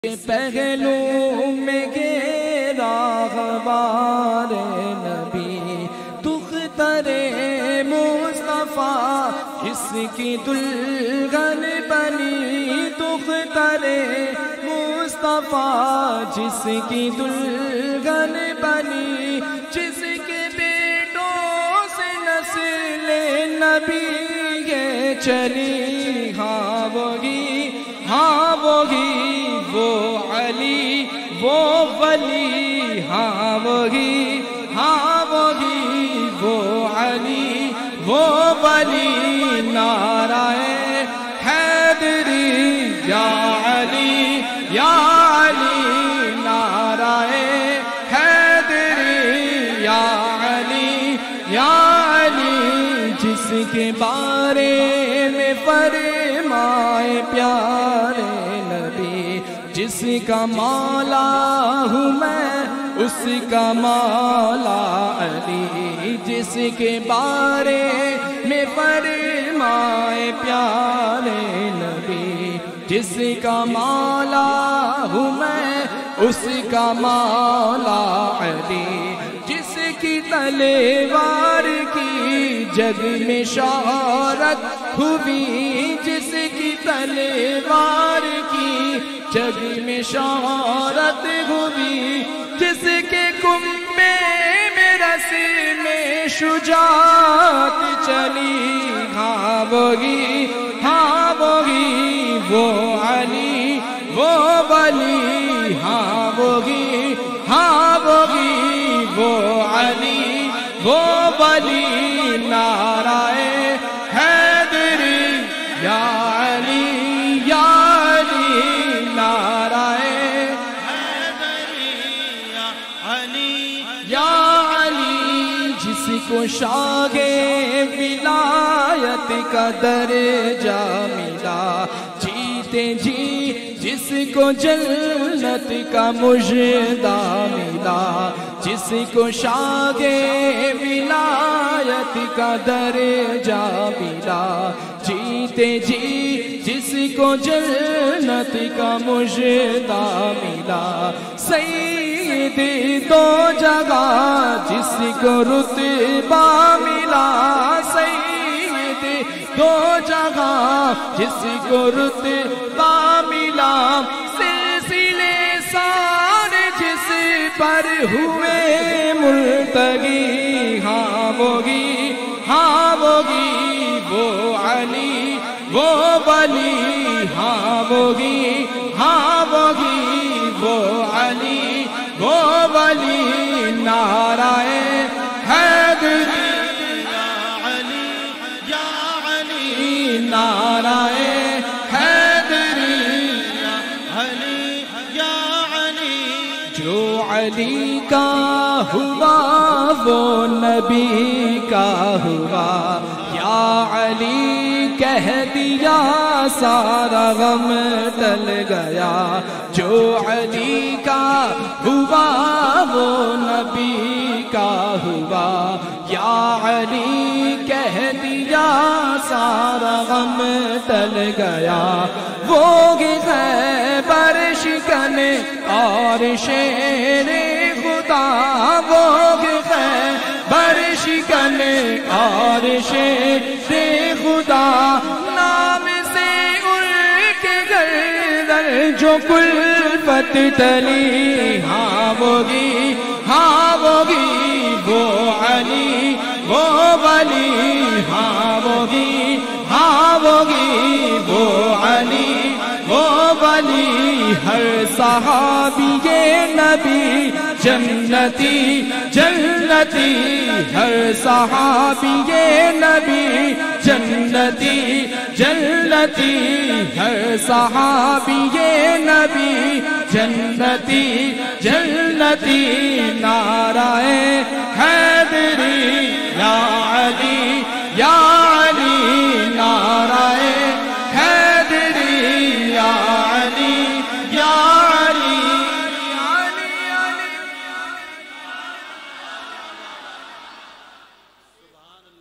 پہلو میں گیرا غبار نبی دختر مصطفیٰ جس کی دلہن بنی دختر مصطفیٰ جس کی دلہن بنی جس کے بیٹوں سے نسل نبی یہ چلی ہاں وہی وہ علی وہ ولی ہاں وہی وہ علی وہ ولی نعرہ حیدری یا علی نعرہ حیدری یا علی جس کے بارے میں فرمائے پیارے نبی جس کا مولا ہوں میں اس کا مولا علی جس کے بارے میں فرمائے پیارے نبی جس کا مولا ہوں میں اس کا مولا علی جس کی تلوار کی جگ میں شہرت ہوئی جس کی تلوار کی جگ میں شہرت ہوئی جس کے کنبے میں رسی میں شجاعت چلی ہاں وہی وہ علی وہ ولی ہاں وہی وہ علی وہ ولی نعرہ حیدری یا علی نعرہ حیدری یا علی جس کو شاہ ولایت کا درجہ ملا جیتے جی جس کو جنت کا مژدہ ملا جس کو شاہ ولایت کا درجہ ملا جیتے جی جس کو جنت کا مژدہ ملا سید دو جگہ جس کو رتبہ ملا سید دو جگہ جس کو رتبہ ملا سلسلے سارے جس پر ہوئے مرتگی ہاں وہی وہ علی وہ ولی ہاں وہی وہ علی وہ ولی نعرہ حیدری یا علی نعرہ جو علی کا ہوا وہ نبی کا ہوا یا علی کہہ دیا سارا غم ٹل گیا جو علی کا ہوا وہ نبی کا ہوا یا علی کہہ دیا سارا غم ٹل گیا وہ خیبر شکن اور شیر خدا وہ خیبر شکن اور شیر خدا نام سے ان کے گردن جو کلفت ٹلی ہاں وہی وہ علی وہ ولی ہاں وہی وہ علی وہ ولی ہر صحابی نبی جنتی ہر صحابی نبی جنتی ہر صحابی نبی جنتی نعرہ حیدری یا علی